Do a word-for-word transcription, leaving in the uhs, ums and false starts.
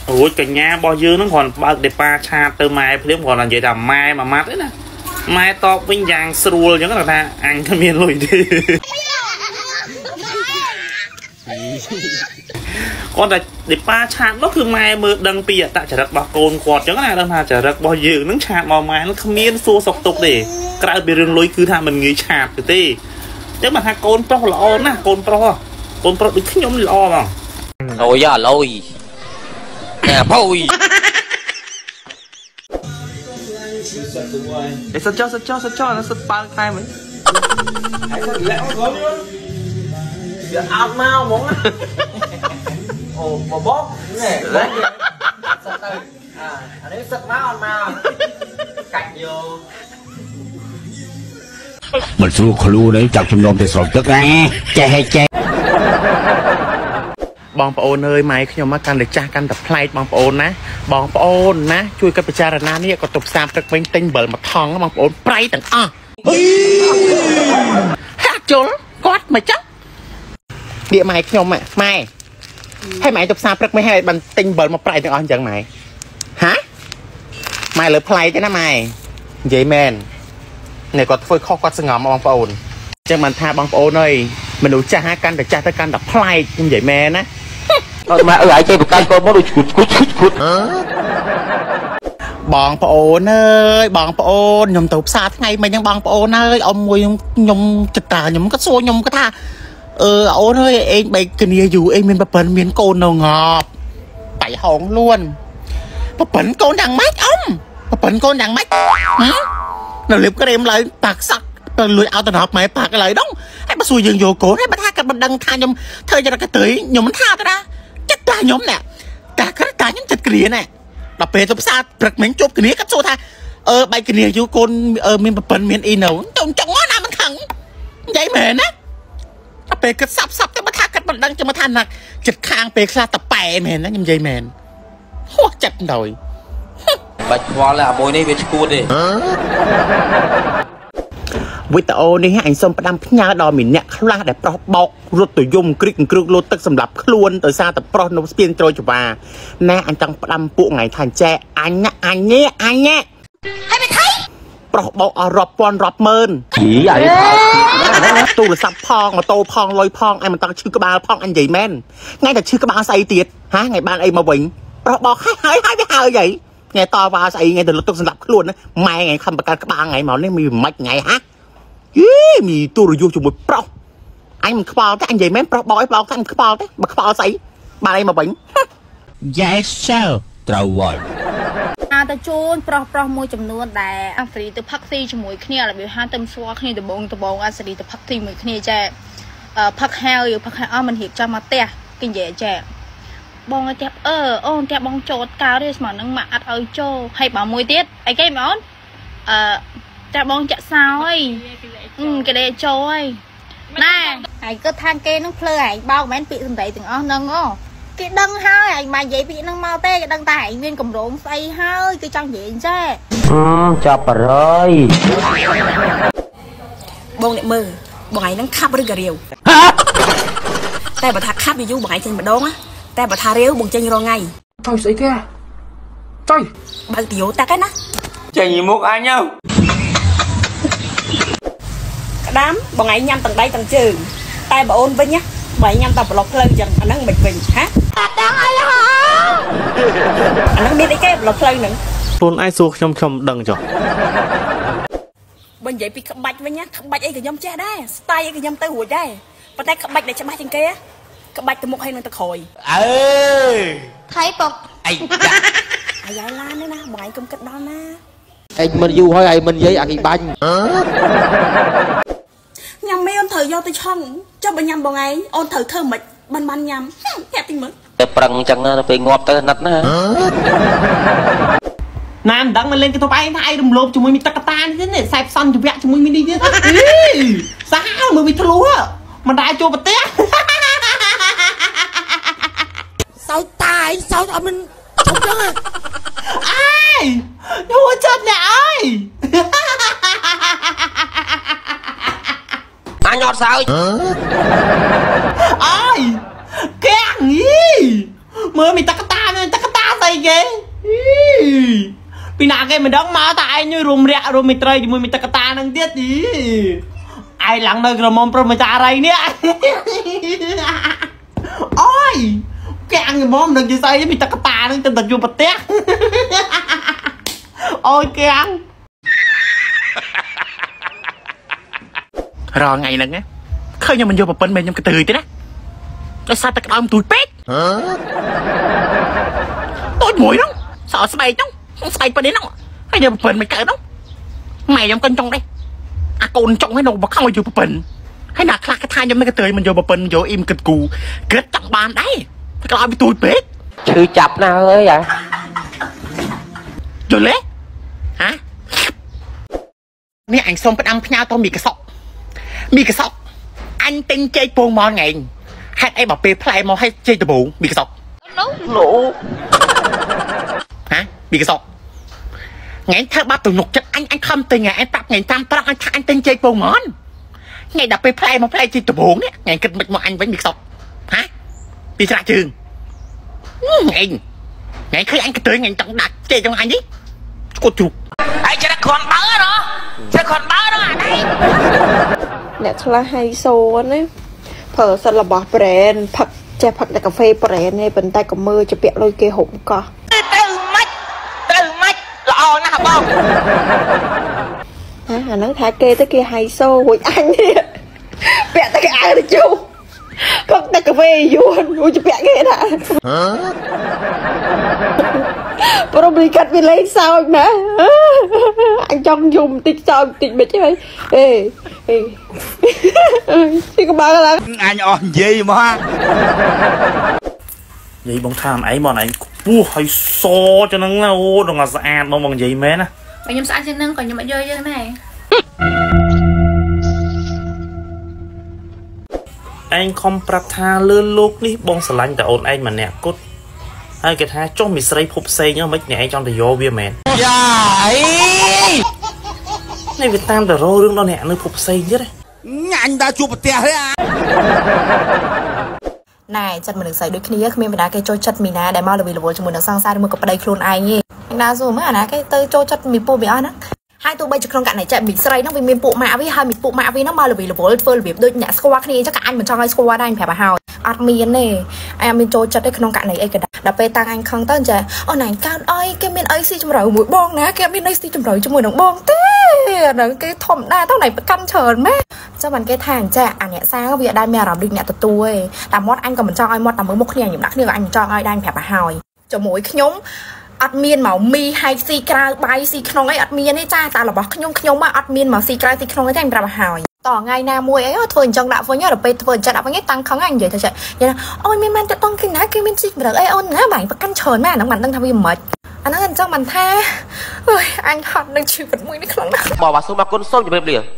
ủa cả nhà bao nhiêu nó còn bao để pa cha từ mai phim còn là vậy là mai mà mát đấy nè mai to với vàng sùi những cái là ăn cái miếng lùi đi con là để pa cha nó cứ mai mưa đăng pì tại trả đất bao cồn quạt những cái này đang là trả đất bao nhiêu nó chặt màu mai nó không miếng xua sọc tục để cái bị rừng lùi cứ thà mình nghĩ chặt từ tê chứ mà thà cồn pro lo nè cồn pro cồn pro được nhóm lo mà rồi giờ lôi nè thôi để sao cho sao cho sao cho nó sắp ba hai mấy hãy sao lẽ nó gớm luôn giờ ao mau muốn á ồ mà bóp này sắp tới à anh ấy sắp máu ăn mau cạnh vô mình xuống khlu đấy chọc chùm nôm thì sọt tức ra che hay che bongប្អូន ơi ម៉ែខ្ញុំមកកាន់តែចាស់កាន់តែប្លែកបងប្អូនណាបងប្អូនណាជួយគាត់ពិចារណានេះគាត់ទៅផ្សារព្រឹកវិញទិញអំបិលមួយថងបងប្អូនប្រៃទាំងអស់ហាក់ជុលគាត់មកចឹងនេះម៉ែខ្ញុំម៉ែហើយម៉ែទៅផ្សារព្រឹកមិនហើយបានទិញអំបិលមកប្រៃទាំងអស់អញ្ចឹងម៉ែហាម៉ែលើប្លែកទេណាម៉ែនិយាយមែននេះគាត់ធ្វើខុសគាត់សង្ងំបងប្អូនអញ្ចឹងមិនថាបងប្អូនអើយមនុស្សចាស់កាន់តែចាស់ទៅកាន់តែប្លែកនិយាយមែនណាអត់មកអើឲ្យចេះប្រកាន់កូនមកដូចឈុតឈុតឈុតឈុតបងប្អូនអើយបងប្អូនខ្ញុំទៅផ្សារថ្ងៃមិញហ្នឹងបងប្អូនអើយអ៊ំមួយខ្ញុំចិត្តតាខ្ញុំក៏សួរខ្ញុំក៏ថាអឺអូនអើយអេងបែកគ្នាយូរអេងមានប្រពន្ធមានកូននៅងប់បៃហងលួនប្រពន្ធកូនយ៉ាងម៉េចអ៊ំប្រពន្ធកូនយ៉ាងម៉េចនៅលៀបក្រែមឡើយប៉ាក់សាក់ទៅលួចឲ្យតំណប់ម៉ែប៉ាក់ឡើយដងហើយបើសួរយើងយកកូនហើយបើថាគាត់មិនដឹងថាខ្ញុំធ្វើចរិតកន្ទុយខ្ញុំមិនថាទេណាចិត្តតាខ្ញុំណែតាគាត់តាខ្ញុំចិត្តគ្រាណែដល់ពេលទៅផ្សារព្រឹកមិញជួបគ្នាគាត់សួរថាអឺបែកគ្នាយូរកូនមានប្រពន្ធមានអីនៅចង់ចង់ណាមិនខឹងនិយាយមែនណាដល់ពេលគាត់សាប់សាប់ទៅមកថាគាត់មិនដឹងចាំមកថាណាចិត្តខាងពេលខ្លះតប៉ែមែនណាខ្ញុំនិយាយមែនហោះចិត្តដល់បាច់ខ្វល់អាមួយនេះវាឈួតទេវីដេអូនេះអញសូមផ្ដាំផ្ញើដល់មីអ្នកខ្លះដែលប្រុសបោករត់ទៅយំគ្រិចគ្រុកលោតទឹកសម្រាប់ខ្លួនដោយសារតែប្រុសនៅស្ពានត្រួយចវាណែអញចង់ផ្ដាំពួកថ្ងៃថាចែអញណាអញនេះអញនេះហើយមិនថៃប្រុសបោកអស់រាប់ពាន់រាប់ម៉ឺនយីអាយទូរស័ព្ទផងម៉ូតូផងលុយផងអញមិនតង់ឈឺក្បាលផងអញនិយាយមែនថ្ងៃតែឈឺក្បាលស្អីទៀតហាថ្ងៃបានអីមកវិញប្រុសបោកហើយហើយហើយវាហើយអីថ្ងៃតវ៉ាស្អីថ្ងៃទៅលុតទឹកសម្រាប់ខ្លួនម៉ែថ្ងៃខំបកាក្បាលថ្ងៃមកនេះមានមិនថ្ងៃហាយីមីទូរយុទ្ធជាមួយប្រុសអញមិនខ្វល់ទេអញនិយាយមែនប្រុសបោកអីបោកតែមិនខ្វល់ទេបើខ្វល់ស្អីបានអីមកវិញ Yes sir ត្រូវហើយអាទៅជូនប្រុសប្រុសមួយចំនួនដែលអាសេរីទៅផឹកស៊ីជាមួយគ្នារបៀបហាទៅស្គាល់គ្នាដបងដបងអាសេរីទៅផឹកស៊ីមួយគ្នាចែផឹកហើយផឹកហើយអស់មិនរៀបចំមកផ្ទះគេនិយាយចែបងឲ្យតែអឺអូនតែបងចូលកៅទេស្មើនឹងម៉ាក់អត់ឲ្យចូលហើយបើមួយទៀតអីគេបងអូនអឺតែបងចាក់សោអីគេលេចូលអីណែហើយគិតថាគេនឹងភ្លើឯងបោកមិនមែនពាក្យសម្ដីទាំងអស់ហ្នឹងអូគេដឹងហើយឯងមកនិយាយពាក្យហ្នឹងមកទេគេដឹងតែឯងមានកម្រងស្អីហើយគឺចង់និយាយអញ្ចេះចាប់បរើយបងអ្នកមើលបងឯងហ្នឹងខាប់ឬក៏រាវតែបើថាខាប់យូរបងឯងចេញម្ដងតែបើថារាវបងចេញរងថ្ងៃចុយស្អីគេចុយបើទីយោតាក់ឯណាចេញមុខអញទៅក្តាមបងឯងញ៉ាំទាំងដៃទាំងជើងតែបងអូនវិញណាបងឯងញ៉ាំតែប្លុកផ្លូវចឹងអាហ្នឹងមិនវិញហាតាដឹងអីហ៎អាហ្នឹងមានអីគេប្លុកផ្លូវហ្នឹងខ្លួនឯងសួរខ្ញុំខ្ញុំដឹងចុះបើនិយាយពីក្បាច់វិញណាក្បាច់អីក៏ខ្ញុំចេះដែរស្ទាយអីក៏ខ្ញុំទៅរួចដែរប៉ុន្តែក្បាច់ដែលច្បាស់ជាងគេក្បាច់ទៅមុខហើយនឹងទៅក្រោយអើថៃពុកអីអាយ៉ាឡាននេះណាបងឯងកុំគិតដល់ណាឯងមិនយូរហើយឯងមិននិយាយអាគីបាញ់ញ៉ាំមេអូនត្រូវយកទៅឆុងចុះបើញ៉ាំបងឯងអូនត្រូវធ្វើមិនបានបានញ៉ាំញាក់ទីមើលតែប្រឹងអញ្ចឹងទៅពេលងាប់ទៅណាត់ណាណាមិនដឹងមកលេងទៅឯងថាឯងរំលោភជាមួយមីទឹកកតានេះនេះខ្សែផ្សំជីវៈជាមួយមីនេះទៀតសាហាវមើលវាធ្លុះមិនដែរចូលប្រទេសសោតតាឯងសោតអត់មិនឈប់ចឹងហ៎អើយយូរចិត្តអ្នកអើយអញអត់សើចអើយកាំងយីមើលមីតកតាមានតកតាស្អីពីណាគេមិនដឹងមកតែឯងនេះរួមរាក់រួមមីត្រីជាមួយមីតកតានឹងទៀតទីឯងឡើងនៅក្រមុំព្រមចារីនេះអូយកាំងក្រមុំនឹងនិយាយមីតកតានឹងទៅជួបប្រទេសអូយកាំងរងថ្ងៃហ្នឹងឃើញខ្ញុំមិនយកប្រពន្ធមែនខ្ញុំកទៅទេណាដោយសារតែក្តៅទូចពេកទូចមួយហ្នឹងសអស្បែកហ្នឹងស្បែកប៉ុណ្នេះហ្នឹងហើយយកប្រពន្ធមិនកើតហ្នឹងម៉ែខ្ញុំក៏ចង់ដែរអាកូនចង់ឲ្យនៅបខំឲ្យយកប្រពន្ធហើយណាខ្លះគេថាខ្ញុំមិនកទៅមិនយកប្រពន្ធយកអ៊ីមគិតគូគិតចង់បានដែរតែក្តៅវាទូចពេកឈឺចាប់ណាស់អើយអាយល់ទេហ៎នេះអញសុំផ្ដាំផ្ញើទៅមីកសក់មីកសក់អញទិញចេកពងមកថ្ងៃហេតុអីបើពេលផ្លែមកឲ្យចេកដំបងមីកសក់នោះលោកហ៎មីកសក់ថ្ងៃធ្វើបាត់ទំនុកចិត្តអញអញខំទិញអញប្រាប់ថ្ងៃតាមត្រង់អញថាអញទិញចេកពងមកថ្ងៃដល់ពេលផ្លែមកផ្លែចេកដំបងនេះថ្ងៃគិតមិនមកអញវិញមីកសក់ហ៎ពីច្រាក់ជើងថ្ងៃថ្ងៃឃើញអញកទៅថ្ងៃចង់ដាក់ចេកចង់អញនេះស្គត់ជ្រូកហើយច្រាក់គ្រាន់បើណោះច្រាក់គ្រាន់បើណោះអានេះអ្នកខ្លះហៃសូណាប្រើសិនរបស់ brand ផឹកចេះផឹកតែកាហ្វេ brand នេះប៉ុន្តែក៏មើលជាពាក់លុយគេហុំកោះទៅម៉េចទៅម៉េចល្អណាស់បងអាហ្នឹងថាគេទៅគេហៃសូរួចអញនេះពាក់តែគេអាវទៅជូផឹកតែកាហ្វេយួនរួចជាពាក់គេថាព្រមរីកាត់វាលេងសើចណាអញចង់យំតិចសើចតិចមិនទេអេអេទីក្បាលឡើងអញអស់និយាយមកនិយាយបងថាអីមកអញពោះឲ្យសចឹងហ្នឹងណាអូដល់ស្អាតមកមកនិយាយមែនណាបើខ្ញុំស្អាតជាងហ្នឹងក៏ខ្ញុំអត់យកយើងដែរឯងខំប្រាប់ថាលឿនលោកនេះបងស្រឡាញ់តែអូនឯងម្នាក់គត់ហើយគេថាចុះមីស្រីភពផ្សេងហ្នឹងមិនអ្នកឯងចង់ទៅយកវាមែនយ៉ាអីនេះវាតាមតែរោរឿងដល់អ្នកនៅភពផ្សេងទៀតអញដើរជួបប្រទេសទេអាណែចិត្តមនុស្សស្រីដូចគ្នាគ្មានបណ្ដាគេចូលចិត្តមីណាដែលមកលវីលវល់ជាមួយនឹងសង្សារឬមួយក៏ប្តីខ្លួនឯងទេណាស៊ូមើលអាណាគេទៅចូលចិត្តមីពូវាអស់ហ្នឹងហើយទោះបីជាក្នុងករណីចាក់មីស្រីហ្នឹងវាមានពួកម៉ាក់វាហើយមីពួកម៉ាក់វាហ្នឹងមកលវីលវល់ធ្វើរបៀបដូចអ្នកស្គាល់គ្នាអញ្ចឹងក៏អញមិនចង់ឲ្យស្គាល់ដែរប្រាប់ឲ្យអត់មានទេអញអត់មានចូលចិត្តទេក្នុងករណីអីក៏ដែរដល់ពេលតាំងអញខឹងទៅចាអូនអញកើតអីគេមានអីស៊ីជំរឿមួយបងណាគេអត់មានអីស៊ីជំរឿជាមួយនឹងបងទេអាហ្នឹងគេធម្មតាទៅណៃប្រកាន់ច្រើនម៉ែចាំមិនគេថាអញ្ចឹងអាអ្នកសាងវាអត់ដែរមានអារម្មណ៍ដូចអ្នកទទួលទេតែមាត់អញក៏មិនចង់ឲ្យមាត់តែមើលមុខគ្នាខ្ញុំដាក់គ្នាក៏អញមិនចង់ឲ្យដែរប្រាប់ឲ្យជាមួយខ្ញុំអត់មានមកមីហើយស៊ីក្រៅបាយស៊ីក្នុងអីអត់មានទេចាតែរបស់ខ្ញុំខ្ញុំមកអត់មានមកស៊ីក្រៅស៊ីក្នុងទេតែប្រាប់ឲ្យតថ្ងៃណាមួយអីធ្វើអញ្ចឹងដាក់វិញដល់ពេលធ្វើអញ្ចឹងដាក់វិញតាំងខឹងអញនិយាយទៅចេះនិយាយអូយមានមិនទៅតង់គេណាគេមានស៊ីម្ដងអីអូនណាបាញ់ប្រកាន់ច្រើនម៉ែអាហ្នឹងមិនដឹងថាវាមិនអាហ្នឹងអញ្ចឹងមិនថាអើយអញហត់នឹងជីវិតមួយនេះខ្លាំងណាស់បងបាទសូមអរគុណសូមជម្រាបលា